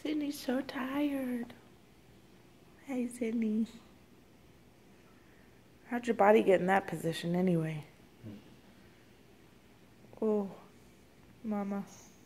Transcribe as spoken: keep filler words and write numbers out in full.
Sydney's so tired. Hey, Sydney. How'd your body get in that position anyway? Oh, Mama.